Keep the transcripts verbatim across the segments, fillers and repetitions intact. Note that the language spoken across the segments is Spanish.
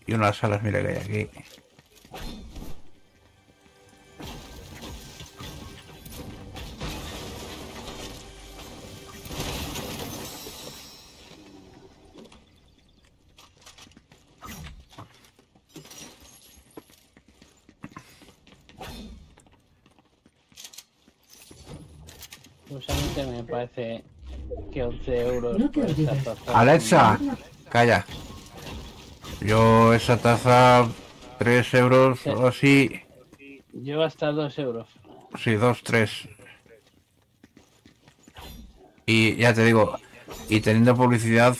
Y unas alas, mira que hay aquí. Pues a mí también me parece que once euros No te por esta olvides. taza. Alexa, calla. Yo esa taza, tres euros Sí, o así. yo hasta dos euros. Sí, dos, tres. Y ya te digo, y teniendo publicidad,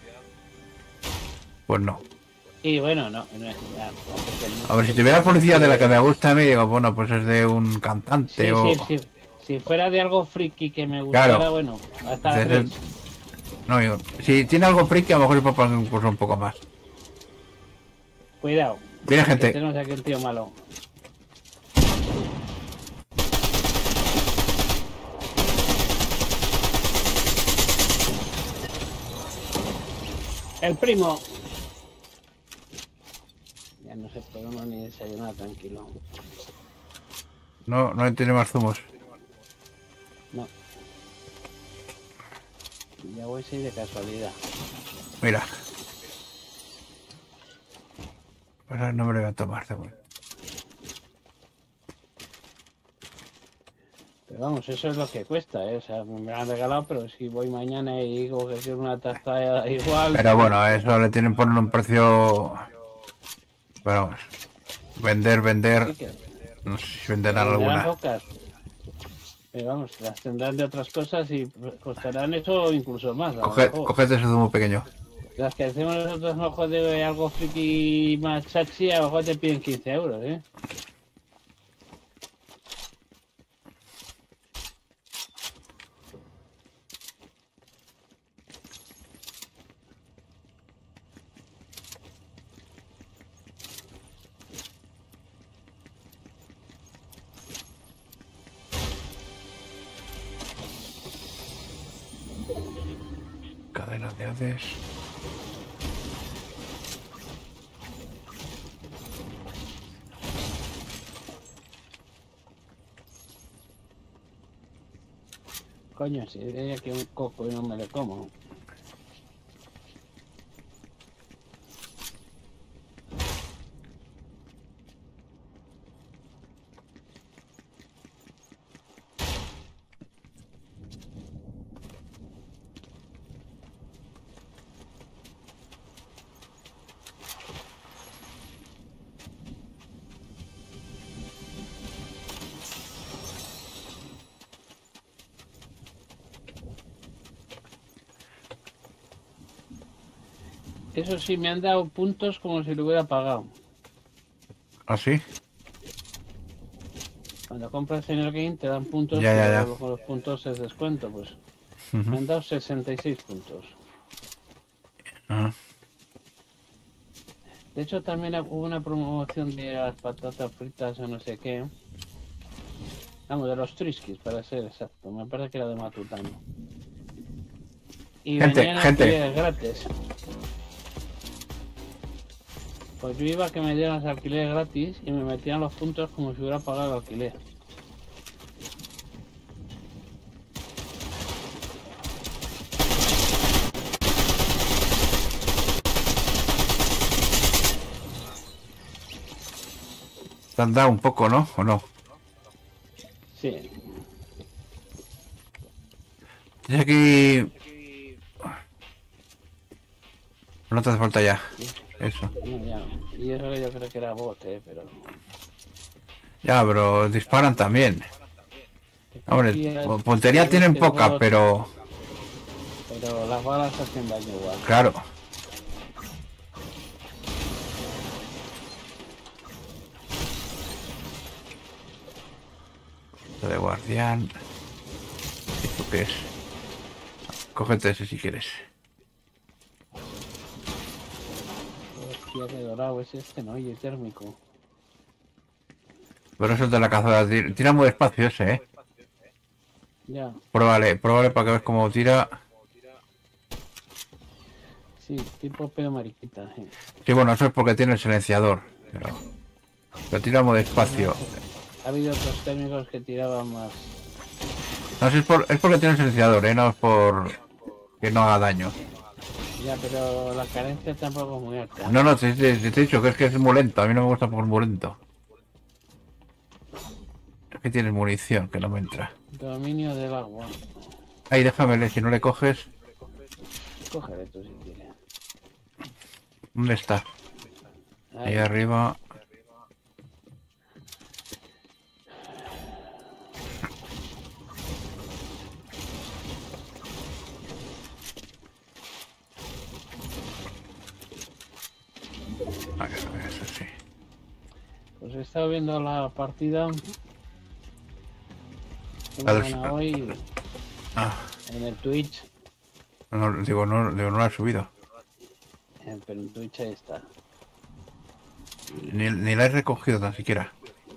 pues no. Y bueno, no, no es ya, tampoco es A ver, mucho. si tuviera publicidad de la que Eh, me gusta a mí, digo, bueno, pues es de un cantante sí, sí, o... sí. Si fuera de algo friki que me Claro. gustara, bueno, hasta Entonces, tres. no, digo, si tiene algo friki, a lo mejor se puede poner incluso un poco más. Cuidado, Viene que gente. tenemos aquí un tío malo. El primo. Ya no se podemos ni desayunar tranquilo. No, no tiene más zumos. No. Ya voy a ir de casualidad. Mira. Ahora no me lo voy a tomar, zumo. Pero vamos, eso es lo que cuesta, ¿eh? O sea, me lo han regalado, pero si voy mañana y digo que quiero una taza igual... Pero bueno, a eso le tienen por un precio... Pero vamos. Vender, vender... Sí que No sé si se venderán venderán alguna. pocas. Pero vamos, las tendrán de otras cosas y costarán eso o incluso más, a lo Coge, mejor. cógete ese zumo pequeño. Las que hacemos nosotros a lo mejor de algo friki más chachi, a lo mejor te piden quince euros, ¿eh? Cadena de hades. Coño, si hay aquí un coco y no me lo como. Eso sí, me han dado puntos como si lo hubiera pagado. ¿Ah, sí? Cuando compras en el game te dan puntos, Ya, ya, pero ya. luego con los puntos es descuento, pues. Ujú. Me han dado sesenta y seis puntos. Ajá. De hecho, también hubo una promoción de las patatas fritas o no sé qué. Vamos, de los Triskis, para ser exacto. Me parece que era de Matutano. Y Gente, venían gente. alquileres gratis. Pues yo iba a que me dieran los alquileres gratis y me metían los puntos como si hubiera pagado el alquiler. Te han dado un poco, ¿no? ¿O no? Sí. Tienes aquí... No te hace falta ya. Eso. No, ya no. Y eso yo creo que era bote, pero... Ya, pero disparan también. Hombre, Aquí es- puntería tienen que poca, bot, pero... Pero las balas hacen daño igual. Claro. Esto de guardián. ¿Esto qué es? Cógete ese si quieres. Hostia, qué dorado es este, ¿no? Y es térmico. Pero eso es de la cazadora. Tira, tira muy despacio ese, eh. Ya. Pruébale, pruébale para que veas cómo tira. Sí, tipo pedo mariquita. Sí. Sí, bueno, eso es porque tiene el silenciador. Pero lo tiramos despacio. Ha habido otros técnicos que tiraban más. No sé, es, por, es porque tiene el silenciador, ¿eh? No es por que no haga daño. Ya, pero la carencia tampoco es muy alta. No, no, te, te, te he dicho que es que es muy lento. A mí no me gusta por muy lento. Es que tienes munición, que no me entra. Dominio del agua. Ahí, déjamele, si no le coges. Cógele tú si quieres. ¿Dónde está? Ahí Ahí. arriba. A ver, a ver, eso sí. Pues he estado viendo la partida. A ver, Bueno, hoy Ah, en el Twitch. no, digo, no, digo, no lo he subido. eh, Pero en Twitch ahí está. Ni, ni la he recogido tan siquiera.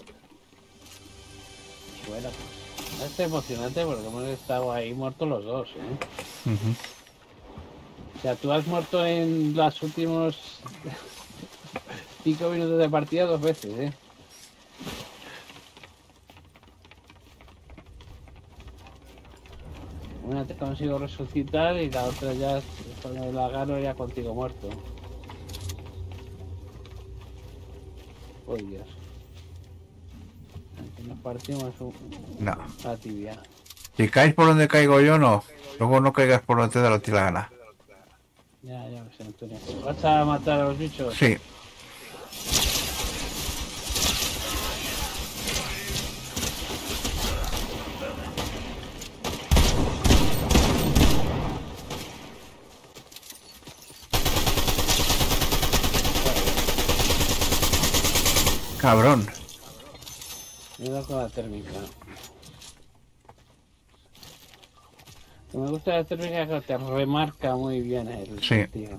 Bueno, pues es emocionante porque hemos estado ahí muertos los dos, ¿eh? Uh-huh. O sea, tú has muerto en los últimos cinco minutos de partida dos veces, ¿eh? Una te consigo resucitar y la otra ya, cuando la gano, ya contigo muerto. Oh, Dios. Aquí nos partimos un, No. la tibia. Si caes por donde caigo yo, no. Luego no caigas por donde te da la tira gana. Ya, ya lo sé, Antonio. ¿Vas a matar a los bichos? Sí. Cabrón. Me da con la térmica. Me gusta la térmica que te remarca muy bien el Sí. tío.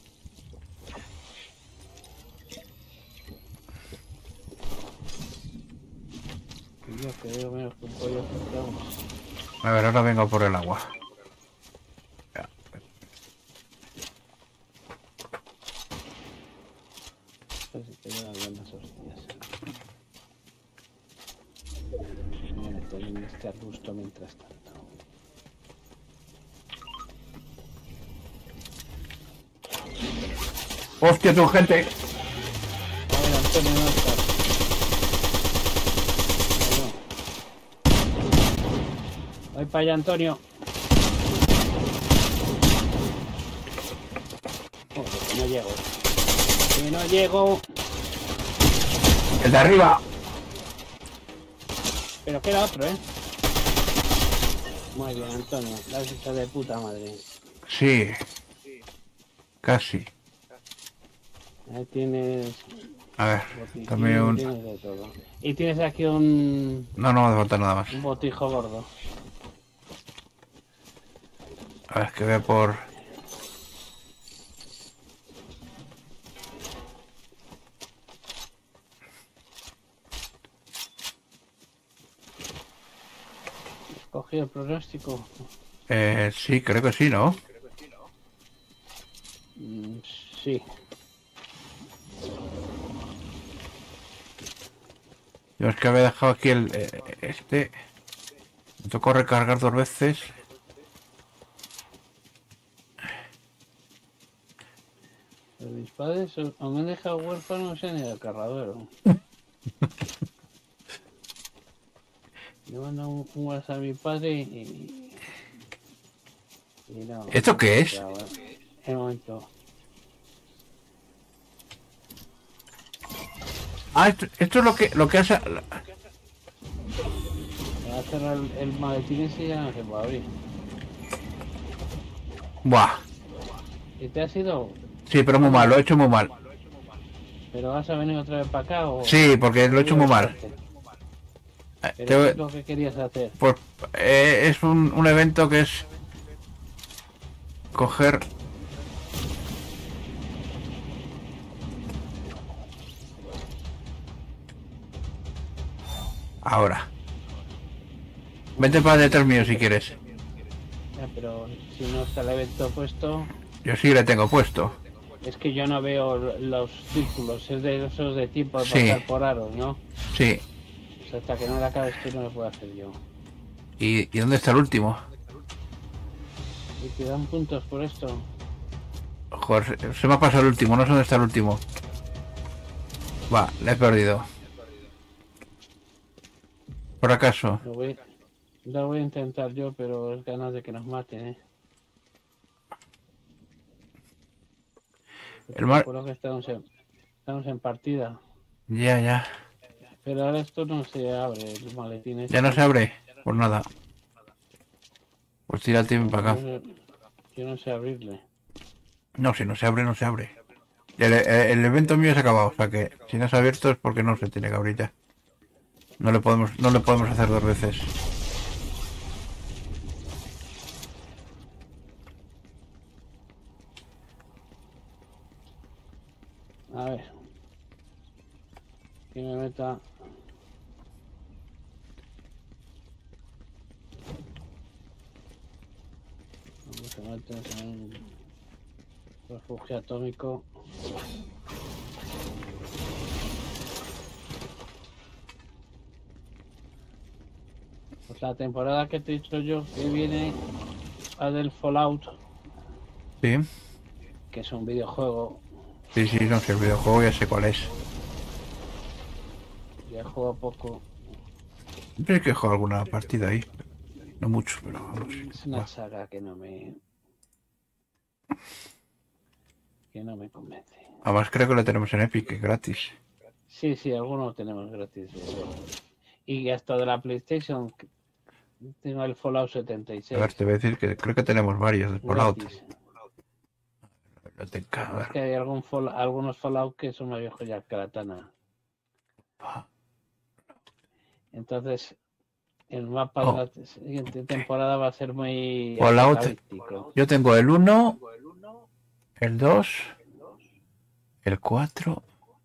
Dios, que veo menos que un pollo frito. A ver, ahora vengo por el agua. Ya. Pues si te llevan buenas hostias. Voy a meter en este arbusto mientras tanto. ¡Hostia, tu gente! A ver, Antonio, ¿dónde estás? Voy para allá, Antonio. Joder, que no llego. Que no llego. ¡El de arriba! Pero queda otro, ¿eh? Muy bien, Antonio. La has hecho de puta madre. Sí. Casi. Ahí tienes... A ver, botiquín, también un... tienes de todo. Y tienes aquí un... No, no me hace falta nada más. un botijo gordo. A ver, que vea por... Cogido el pronóstico. Eh, sí, creo que sí, ¿no? Mm, sí. Yo es que había dejado aquí el... eh, este... Me tocó recargar dos veces. Los mis padres o me han dejado huérfano, se han ido al carradero. Le mando un, un WhatsApp a mi padre y... y no, ¿Esto qué es? ya, bueno, en un momento. Ah, esto, esto es lo que, lo que hace... Me va a cerrar el, el maletín ese y ya no se puede abrir. Buah. ¿Y te has ido? Sí, pero muy mal, lo he hecho muy mal. ¿Pero vas a venir otra vez para acá o...? Sí, porque lo he hecho muy mal. Eh, ¿Pero te- qué es lo que querías hacer? Pues eh, es un, un evento que es... Coger... Ahora. Vete para detrás mío si quieres. Ya, pero si no está el evento puesto... Yo sí le tengo puesto. Es que yo no veo los círculos, es de esos de tiempo de Sí. pasar por aros, ¿no? Sí. O sea, hasta que no le acabe esto no lo puedo hacer yo. ¿Y, ¿y dónde está el último? ¿Y te dan puntos por esto? Joder, se, se me ha pasado el último, no sé dónde está el último. Va, le he perdido. ¿Por acaso? Lo voy, lo voy a intentar yo, pero es ganas de que nos maten, ¿eh? El mar... Recuerdo que estamos en, estamos en partida. Ya, ya. Pero ahora esto no se abre, el maletín este. ¿Ya no se abre? Pues nada. Pues tírate para acá. Yo no sé, yo no sé abrirle. No, si no se abre, no se abre. El, el, el evento mío se ha acabado, o sea que si no se ha abierto es porque no se tiene que abrir ya. No le podemos, no le podemos hacer dos veces. A ver. Que me meta. Vamos a meter en un refugio atómico. Pues la temporada que te he dicho yo que viene a del Fallout, Sí, que es un videojuego. sí, sí, no sé, el videojuego ya sé cuál es. Ya juego poco. Siempre hay que jugar alguna partida ahí. No mucho, pero no sé. Es una Va. saga que no me. que no me convence. Además creo que lo tenemos en Epic, que es gratis. Sí, sí, algunos tenemos gratis. Y hasta de la PlayStation tengo el Fallout setenta y A ver, seis. te voy a decir que creo que tenemos varios de Fallout. Gratis. Biblioteca, a Es ver. que hay algún fall- algunos Fallout que son más viejos ya que la Tana. Ah, Entonces, el mapa Oh. de la siguiente temporada va a ser muy Fallout. apocalíptico. Yo tengo el uno, el dos, el cuatro.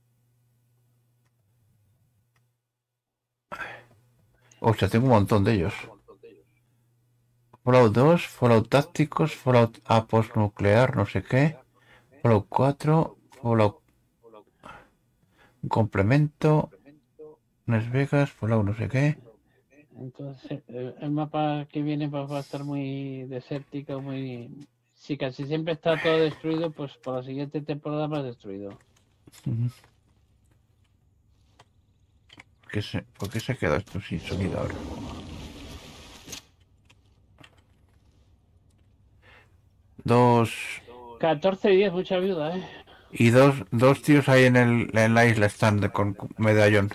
O sea, tengo un montón de ellos. Fallout dos, Fallout Tácticos, Fallout A postnuclear, no sé qué. Fallout cuatro, Fallout complemento, Las Vegas, Fallout no sé qué. Entonces, el, el mapa que viene va, va a estar muy desértico, muy... Si casi siempre está todo destruido, pues por la siguiente temporada más destruido. Ujú. ¿Por qué se, ¿por qué se ha quedado esto sin sonido ahora? Dos... catorce y diez, mucha ayuda, ¿eh? Y dos, dos tíos ahí en, el, en la isla están de- con medallón.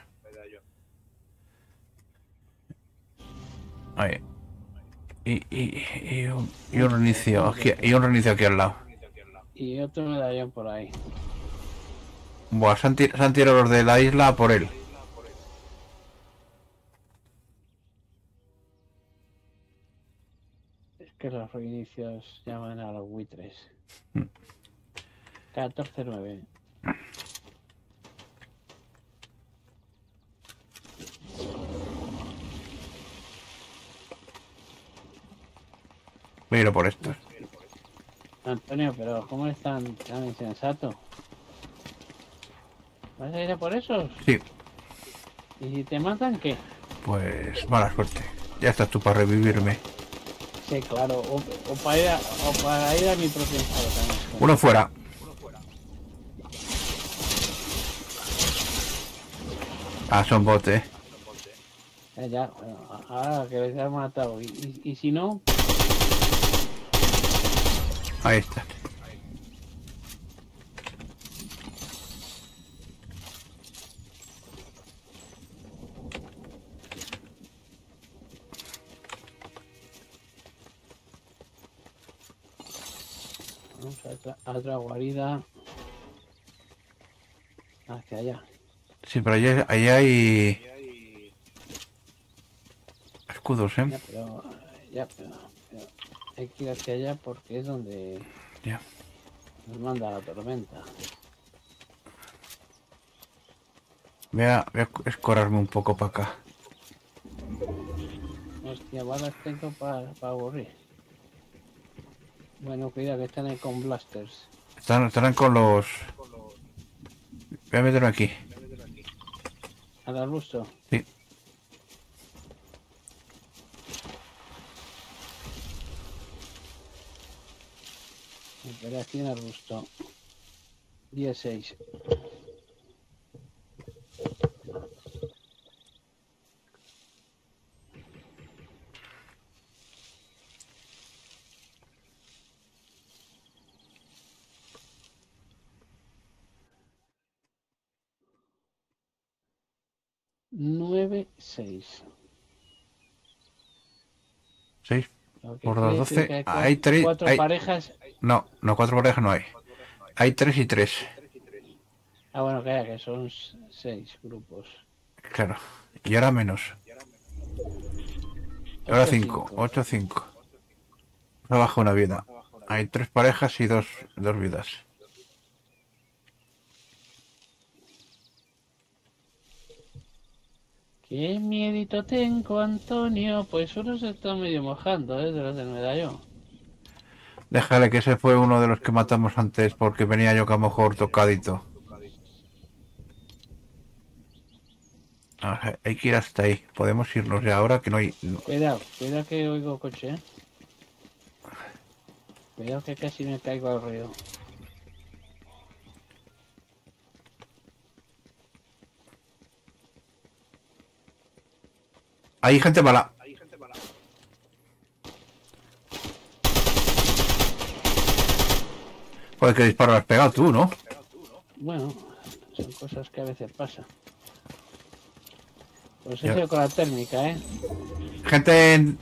Ahí. Y, y, y, un, y un reinicio aquí, y un reinicio aquí al lado. Y otro medallón por ahí. Buah, se han, tir- se han tirado los de la isla a por él. Es que los reinicios llaman a los buitres. Mm. catorce nueve. Voy a ir a por estos. Antonio, pero ¿cómo es tan, tan insensato? ¿Vas a ir a por esos? Sí, ¿Y si te matan qué? pues mala suerte. Ya estás tú para revivirme. Sí, claro. O, o para, ir a, o para ir a mi propio estado también. Uno fuera. Ah, son bots, eh. Ya, ya, bueno, ahora que les han matado. Y, y, y si no, Ahí está. vamos a otra, a otra guarida. Hacia allá. Sí, pero allí, allí hay escudos, Ya, ¿eh? pero, ya, pero, pero hay que ir hacia allá porque es donde Ya. nos manda la tormenta. Voy a, voy a escorarme un poco para acá. Hostia, balas tengo para pa aburrir. Bueno, cuidado que están ahí con blasters. Están, estarán con los... Voy a meterme aquí. Al arbusto. Sí. Operación arbusto. dieciséis. nueve seis. seis Lo que por quiere dos, decir doce. que hay Hay cua- tres... cuatro Hay... parejas. No, no, cuatro parejas no hay. Hay tres y tres. Ah, bueno, que, que son s- seis grupos. Claro. Y ahora menos. Y ahora ocho, cinco. cinco. ocho, cinco. Abajo una vida. Hay tres parejas y dos, dos vidas. Qué miedito tengo, Antonio. Pues uno se está medio mojando, ¿eh? De los del medallón. Déjale que ese fue uno de los que matamos antes porque venía yo que a lo mejor tocadito. Ajá, hay que ir hasta ahí. Podemos irnos ya ahora que no hay... no- Cuidado, cuidado que oigo coche, ¿eh? Cuidado que casi me caigo al río. Hay gente mala. Joder, que disparo has pegado tú, ¿no? Bueno, son cosas que a veces pasan. Pues Ya. eso con la térmica, ¿eh? Gente en...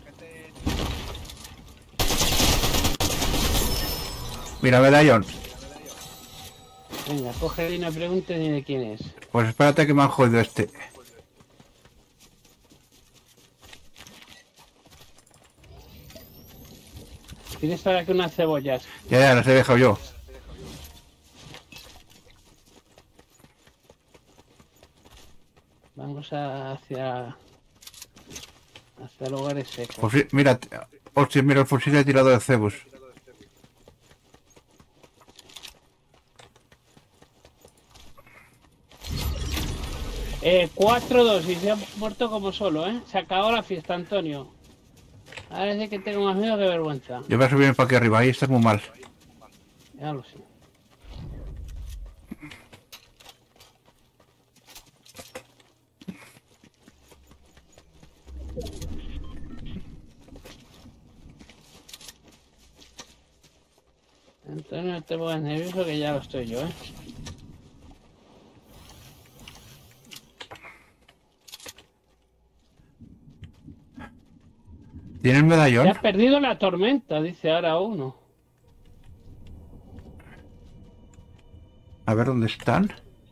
Mira, medallón. Venga, coge y no preguntes ni de quién es. Pues espérate que me han jodido este. Tienes ahora que unas cebollas. Ya, ya, las he dejado yo. Vamos a- hacia... hacia lugares secos. Fusil- mira, hostia, mira el fusil de tirado de Cebus. Eh, cuatro dos y se ha muerto como solo, ¿eh? Se acabó la fiesta, Antonio. Ahora sí que tengo más miedo que vergüenza. Yo voy a subir para aquí arriba, ahí está muy mal. Ya lo sé. Antonio, no te pongas nervioso que ya lo estoy yo, ¿eh? ¿Tienen Se medallón? ha perdido la tormenta, dice ahora uno. A ver dónde están.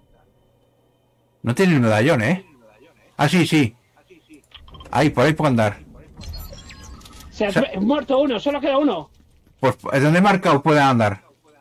No tienen medallón, ¿eh? Ah, sí, sí. Ahí, por ahí puedo andar. Se ha O sea- muerto uno, solo queda uno. Pues es donde he marcado pueden andar.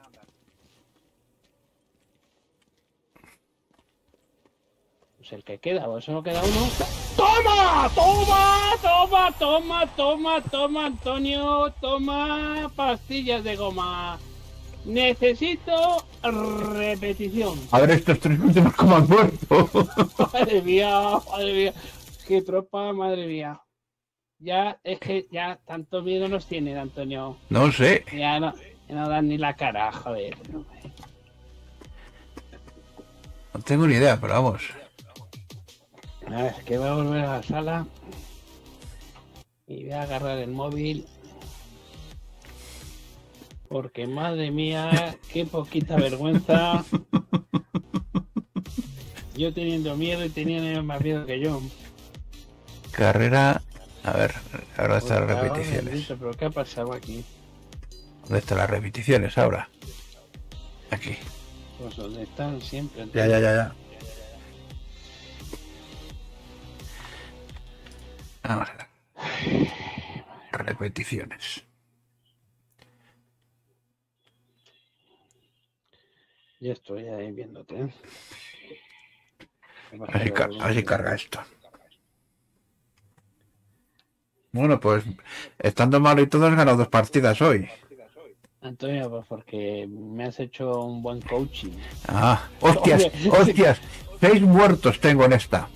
Pues el que queda, o solo queda uno. ¡Toma! ¡Toma! ¡Toma! ¡Toma! ¡Toma! ¡Toma, Antonio! ¡Toma! Pastillas de goma. Necesito repetición. A ver estos tres últimos como han muerto. Madre mía, madre mía. Qué tropa, madre mía. Ya, es que ya tanto miedo nos tiene, Antonio. No sé. Ya no, ya no dan ni la cara, joder. No tengo ni idea, pero vamos. A ver, que voy a volver a la sala. Y voy a agarrar el móvil. Porque madre mía, qué poquita vergüenza. Yo teniendo miedo y teniendo más miedo que yo. Carrera. A ver, ahora están Por las favor, repeticiones. bendito, pero ¿qué ha pasado aquí? ¿Dónde están las repeticiones ahora? Aquí. Pues donde están siempre. Ya, ya, ya, ya. Vamos a ver. Repeticiones. Ya estoy ahí viéndote. ¿eh? A ver si, car- a ver si carga esto. Bueno, pues estando malo y todo, has ganado dos partidas hoy. Antonio, pues porque me has hecho un buen coaching. Ah, hostias, hostias. Seis muertos tengo en esta.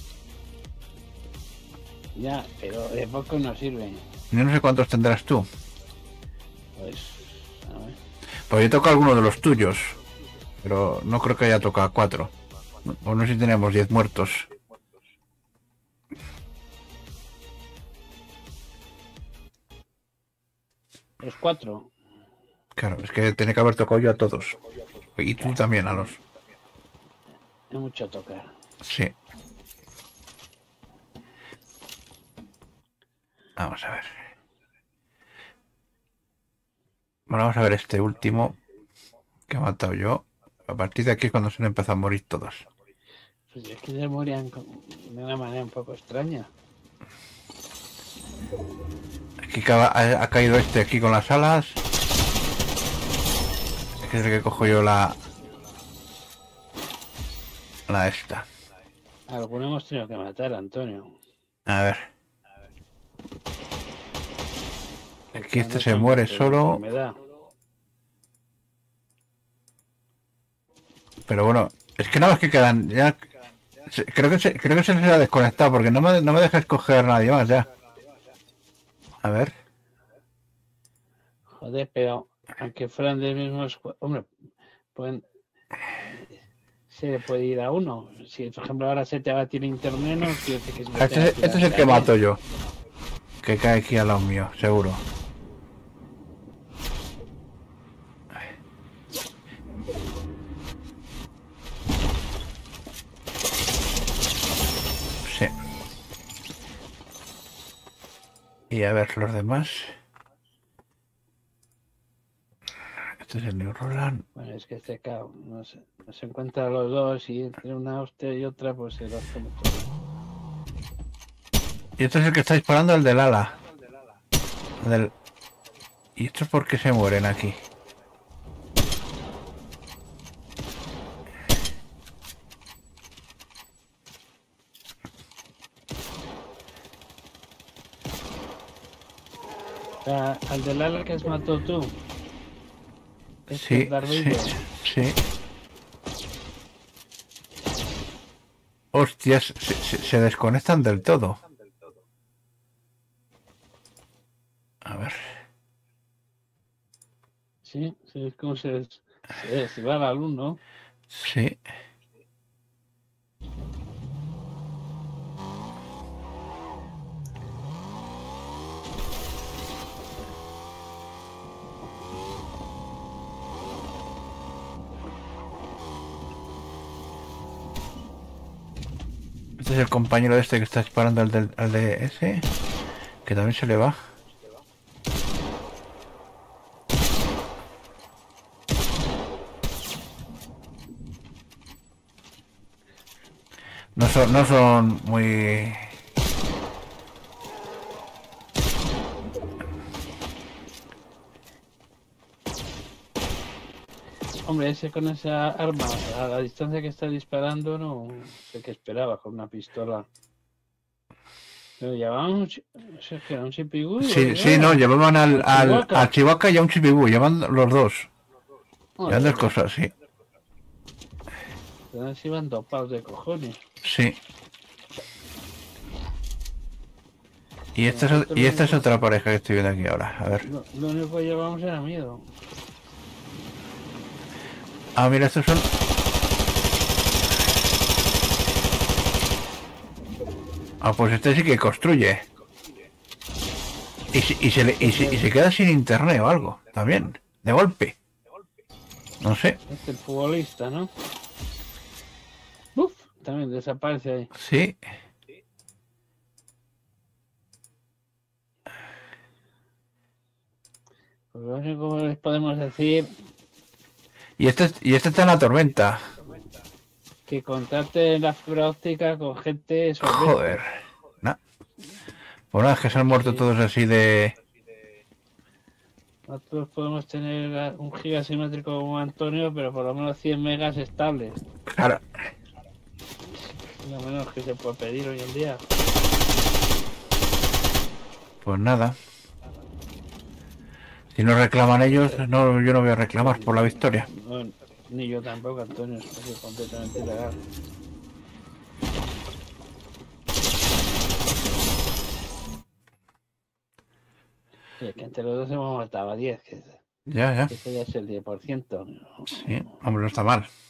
Ya, pero de poco no sirve. Yo no sé cuántos tendrás tú. Pues, a ver. Pues yo toco alguno de los tuyos. Pero no creo que haya tocado cuatro. O no sé si tenemos diez muertos. Los cuatro. Claro, es que tenía que haber tocado yo a todos. Y tú también a los. Hay mucho tocar. Sí. Vamos a ver. Bueno, vamos a ver este último que he matado yo. A partir de aquí es cuando se han empezado a morir todos. Pues es que se morían de una manera un poco extraña. Aquí ha, ha caído este aquí con las alas. Que es el que cojo yo la... La esta. Alguno hemos tenido que matar, Antonio. A ver. Aquí este se muere solo. Pero bueno, es que nada más que quedan ya. Creo que se, creo que se les ha desconectado porque no me, no me deja escoger nadie más ya. A ver. Joder, pero aunque fueran del mismo... Hombre, pueden... se le puede ir a uno. Si por ejemplo ahora se te va a tirar internet, no quiere decir que se Este, es, este es el que mato yo. Que cae aquí al lado mío, seguro. Sí. Y a ver los demás. Este es el New Roland. Bueno, es que este cao no se, no se encuentran los dos y entre una hostia y otra pues se lo hace mucho. Y este es el que está disparando al del ala. Del... ¿Y estos por qué se mueren aquí? O sea, al del ala que has matado tú. Sí, sí, sí. Hostias, se, se, se desconectan del todo. A ver. Sí, sí, es como se, se, se va la luz, ¿no? Sí. Este es el compañero de este que está disparando al, del, al de ese. Que también se le va. No son, no son muy... Hombre, ese con esa arma, a la distancia que está disparando, no sé qué esperaba con una pistola. Pero llevaban un, un chipigú. Sí, sí, no, llevaban al, al, al Chihuahua y a un chipigú, llevan los dos. Llevan dos cosas, sí. Entonces iban dopados de cojones. Sí. Y esta, es, y esta es otra pareja que estoy viendo aquí ahora, a ver. Lo, lo único que llevamos era miedo. Ah, mira, estos son... Ah, pues este sí que construye. Y, y, se, le, y, se, y se queda sin internet o algo, también, de golpe. No sé. Este es el futbolista, ¿no? Uf, también desaparece ahí. Sí. Pues lo único que les podemos decir... Y este, y este está en la tormenta. Que contacte la fibra óptica con gente... Joder. Nah. Pues nada, es que se han muerto todos así de... Nosotros podemos tener un giga simétrico como Antonio, pero por lo menos cien megas estables. Claro. Lo menos que se puede pedir hoy en día. Pues nada. Si no reclaman ellos, no, yo no voy a reclamar por la victoria. No, ni yo tampoco, Antonio, es completamente ilegal. Sí, es que entre los dos hemos matado a diez, que, Ya, ya. que ese ya es el diez por ciento. Sí, hombre, no está mal.